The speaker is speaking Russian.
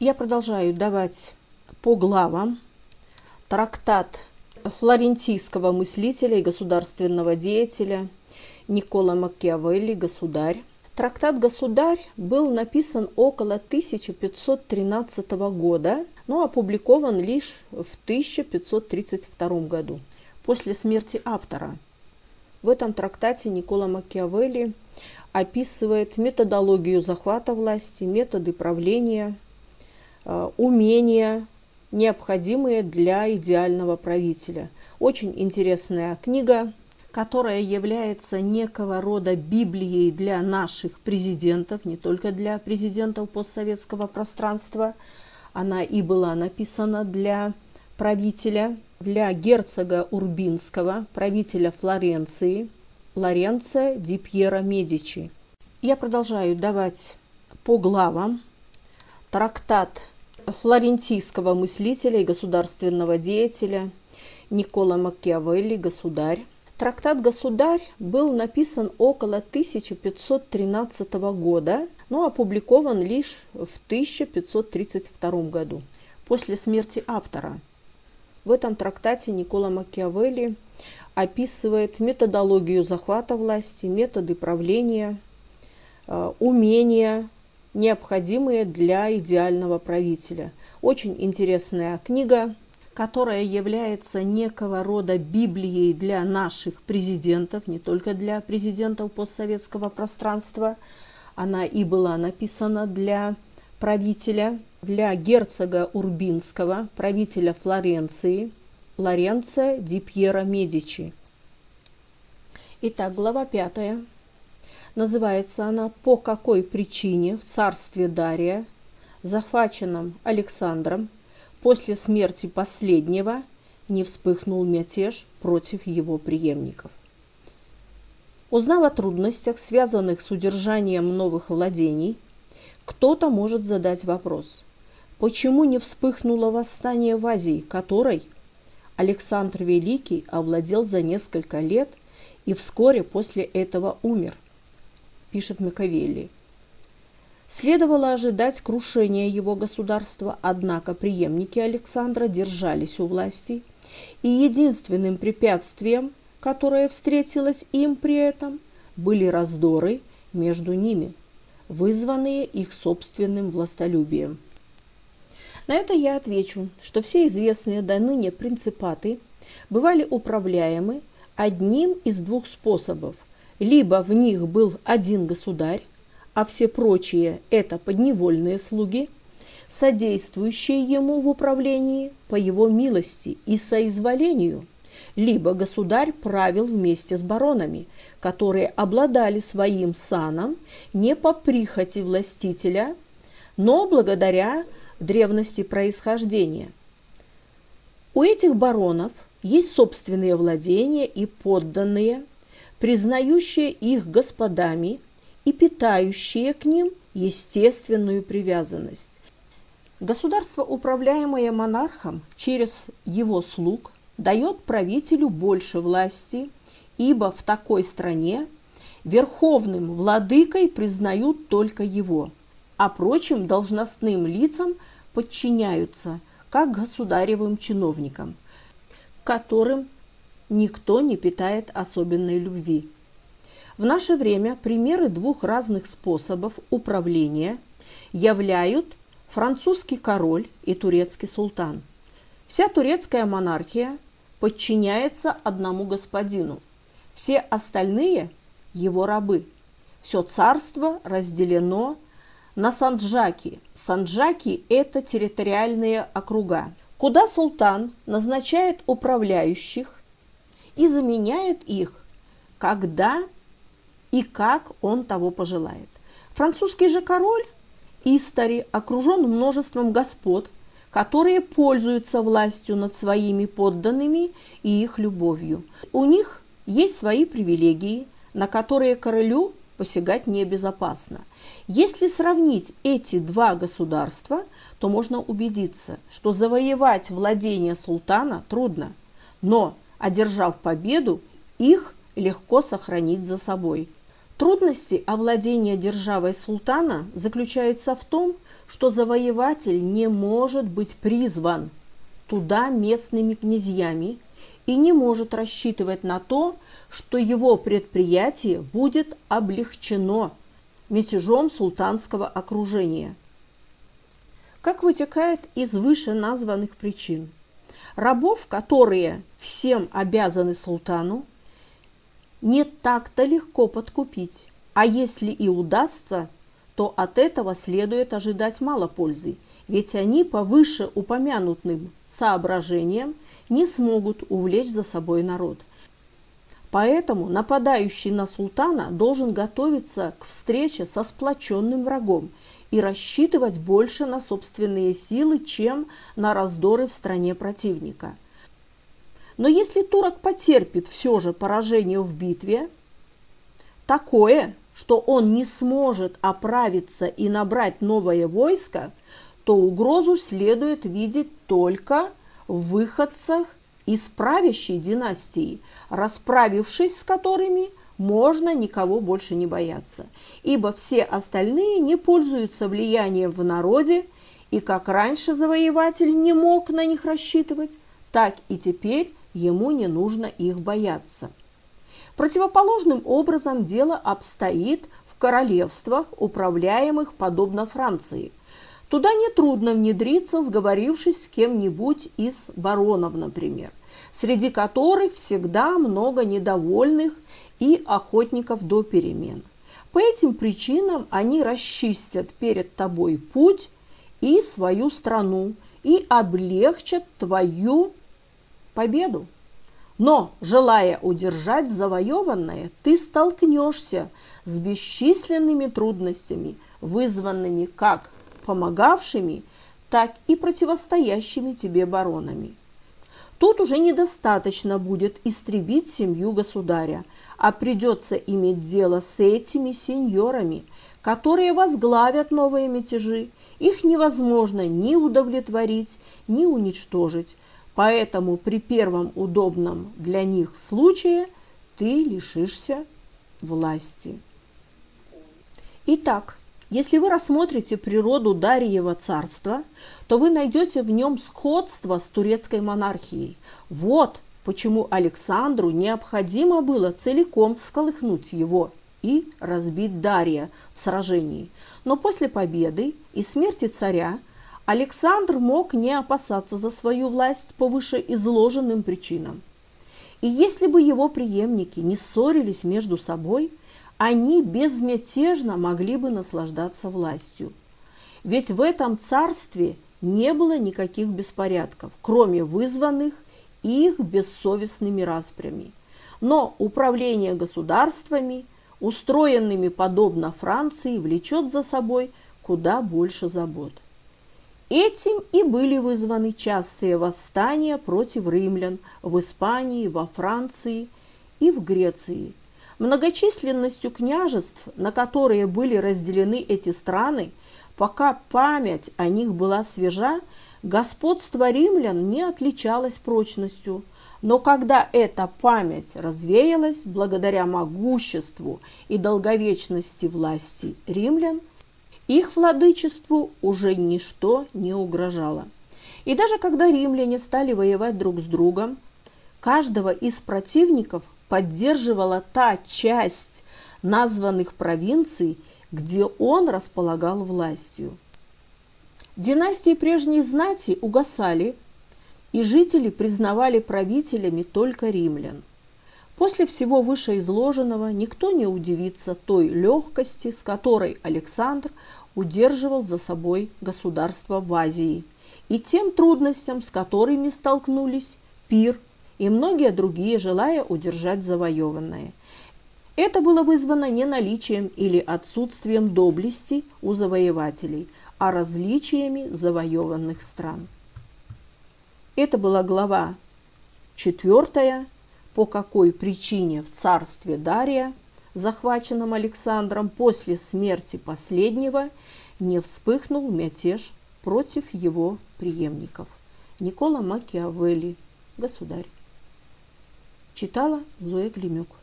Я продолжаю давать по главам трактат флорентийского мыслителя и государственного деятеля Никколо Макиавелли «Государь». Трактат «Государь» был написан около 1513 года, но опубликован лишь в 1532 году, после смерти автора. В этом трактате Никколо Макиавелли описывает методологию захвата власти, методы правления, умения, необходимые для идеального правителя. Очень интересная книга, которая является некого рода Библией для наших президентов, не только для президентов постсоветского пространства. Она и была написана для правителя, для герцога Урбинского, правителя Флоренции, Лоренцо ди Пьеро Медичи. Я продолжаю давать по главам трактат флорентийского мыслителя и государственного деятеля Никколо Макиавелли «Государь». Трактат «Государь» был написан около 1513 года, но опубликован лишь в 1532 году, после смерти автора. В этом трактате Никколо Макиавелли описывает методологию захвата власти, методы правления, умения, необходимые для идеального правителя. Очень интересная книга, которая является некого рода Библией для наших президентов, не только для президентов постсоветского пространства. Она и была написана для правителя, для герцога Урбинского, правителя Флоренции, Лоренцо ди Пьеро Медичи. Итак, глава 5. Называется она «По какой причине в царстве Дария, захваченном Александром, после смерти последнего не вспыхнул мятеж против его преемников». Узнав о трудностях, связанных с удержанием новых владений, кто-то может задать вопрос: почему не вспыхнуло восстание в Азии, которой Александр Великий овладел за несколько лет и вскоре после этого умер, пишет Макиавелли. Следовало ожидать крушения его государства, однако преемники Александра держались у власти, и единственным препятствием, которое встретилось им при этом, были раздоры между ними, вызванные их собственным властолюбием. На это я отвечу, что все известные доныне принципаты бывали управляемы одним из двух способов. Либо в них был один государь, а все прочие – это подневольные слуги, содействующие ему в управлении по его милости и соизволению, либо государь правил вместе с баронами, которые обладали своим саном не по прихоти властителя, но благодаря древности происхождения. У этих баронов есть собственные владения и подданные, признающие их господами и питающие к ним естественную привязанность. Государство, управляемое монархом через его слуг, дает правителю больше власти, ибо в такой стране верховным владыкой признают только его, а прочим должностным лицам подчиняются, как государевым чиновникам, которым никто не питает особенной любви. В наше время примеры двух разных способов управления являют французский король и турецкий султан. Вся турецкая монархия подчиняется одному господину, все остальные – его рабы. Все царство разделено на санджаки. Санджаки – это территориальные округа, куда султан назначает управляющих и заменяет их, когда и как он того пожелает. Французский же король истори окружен множеством господ, которые пользуются властью над своими подданными и их любовью. У них есть свои привилегии, на которые королю посягать небезопасно. Если сравнить эти два государства, то можно убедиться, что завоевать владение султана трудно, но, одержав победу, их легко сохранить за собой. Трудности овладения державой султана заключаются в том, что завоеватель не может быть призван туда местными князьями и не может рассчитывать на то, что его предприятие будет облегчено мятежом султанского окружения. Как вытекает из вышеназванных причин, рабов, которые всем обязаны султану, не так-то легко подкупить, а если и удастся, то от этого следует ожидать мало пользы, ведь они по вышеупомянутым соображениям не смогут увлечь за собой народ. Поэтому нападающий на султана должен готовиться к встрече со сплоченным врагом и рассчитывать больше на собственные силы, чем на раздоры в стране противника. Но если турок потерпит все же поражение в битве, такое, что он не сможет оправиться и набрать новое войско, то угрозу следует видеть только в выходцах из правящей династии, расправившись с которыми можно никого больше не бояться, ибо все остальные не пользуются влиянием в народе, и как раньше завоеватель не мог на них рассчитывать, так и теперь ему не нужно их бояться. Противоположным образом дело обстоит в королевствах, управляемых подобно Франции. Туда нетрудно внедриться, сговорившись с кем-нибудь из баронов, например, среди которых всегда много недовольных и охотников до перемен. По этим причинам они расчистят перед тобой путь и свою страну и облегчат твою победу. Но, желая удержать завоеванное, ты столкнешься с бесчисленными трудностями, вызванными как помогавшими, так и противостоящими тебе баронами. Тут уже недостаточно будет истребить семью государя, а придется иметь дело с этими сеньорами, которые возглавят новые мятежи. Их невозможно ни удовлетворить, ни уничтожить. Поэтому при первом удобном для них случае ты лишишься власти. Итак, если вы рассмотрите природу Дарьева царства, то вы найдете в нем сходство с турецкой монархией. Вот почему Александру необходимо было целиком всколыхнуть его и разбить Дария в сражении. Но после победы и смерти царя Александр мог не опасаться за свою власть по вышеизложенным причинам. И если бы его преемники не ссорились между собой, они безмятежно могли бы наслаждаться властью. Ведь в этом царстве не было никаких беспорядков, кроме вызванных их бессовестными распрями. Но управление государствами, устроенными подобно Франции, влечет за собой куда больше забот. Этим и были вызваны частые восстания против римлян в Испании, во Франции и в Греции. Многочисленностью княжеств, на которые были разделены эти страны, пока память о них была свежа, господство римлян не отличалось прочностью. Но когда эта память развеялась благодаря могуществу и долговечности власти римлян, их владычеству уже ничто не угрожало. И даже когда римляне стали воевать друг с другом, каждого из противников поддерживала та часть названных провинций, где он располагал властью. Династии прежней знати угасали, и жители признавали правителями только римлян. После всего вышеизложенного никто не удивится той легкости, с которой Александр удерживал за собой государство в Азии, и тем трудностям, с которыми столкнулись Пир и многие другие, желая удержать завоеванное. Это было вызвано не наличием или отсутствием доблести у завоевателей, а различиями завоеванных стран. Это была глава 4, по какой причине в царстве Дария, захваченном Александром после смерти последнего, не вспыхнул мятеж против его преемников. Никколо Макиавелли, государь. Читала Зоя Климюк.